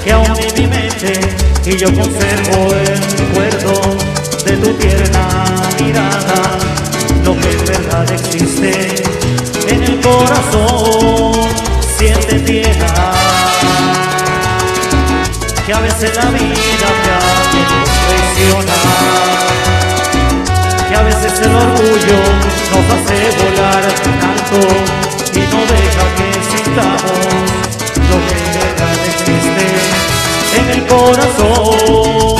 que aún en mi mente y yo conservo el recuerdo de tu tierna mirada, lo que en verdad existe en el corazón. Siente piedad, que a veces la vida te hace traicionar, que a veces el orgullo nos hace volar tanto y no deja que sintamos lo que en verdad existe en el corazón.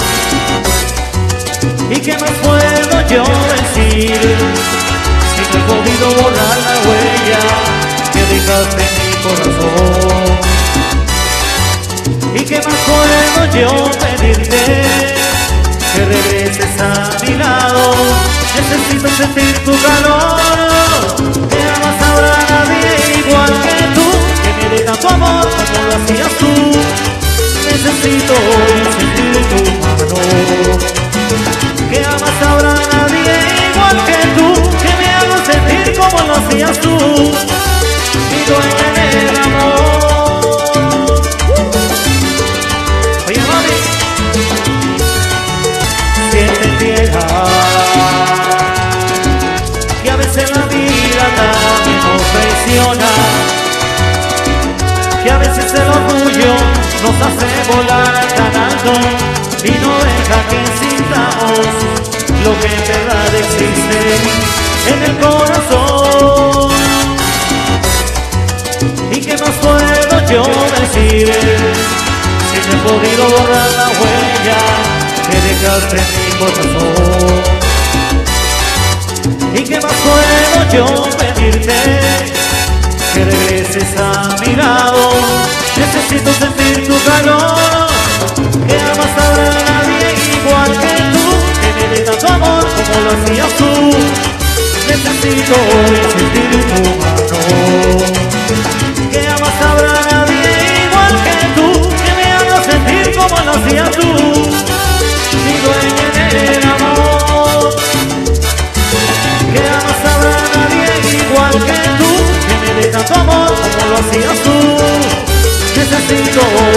¿Y qué más puedo yo decir si no he podido borrar la huella que dejaste en mi corazón? ¿Y qué más puedo yo pedirte? Que regreses a mi lado. Necesito sentir tu calor, que jamás habrá nadie igual que tú, que me dé tanto amor como lo hacías tú. Necesito sentir tu mano, que jamás habrá nadie igual que tú, que me haga sentir como lo hacías tú, mi dueña en el amor. Oye, mami, siente piedad, que a veces la vida también nos traiciona, que a veces el orgullo nos hace volar tan alto y no deja que sintamos lo que en verdad existe en el corazón. ¿Y qué más puedo yo decir si no he podido borrar la huella que dejaste en mi corazón? ¿Y qué más puedo yo pedirte? Que regreses a mi lado. Necesito sentir tu calor, que jamás habrá nadie igual que tú, que me dé tanto amor como lo hacías tú. Necesito sentir tu mano, que jamás habrá nadie igual que tú, que me haga sentir como lo hacías tú, mi dueña en el amor. Que jamás habrá nadie igual que tú, que me dé tanto amor como lo hacías tú. Necesito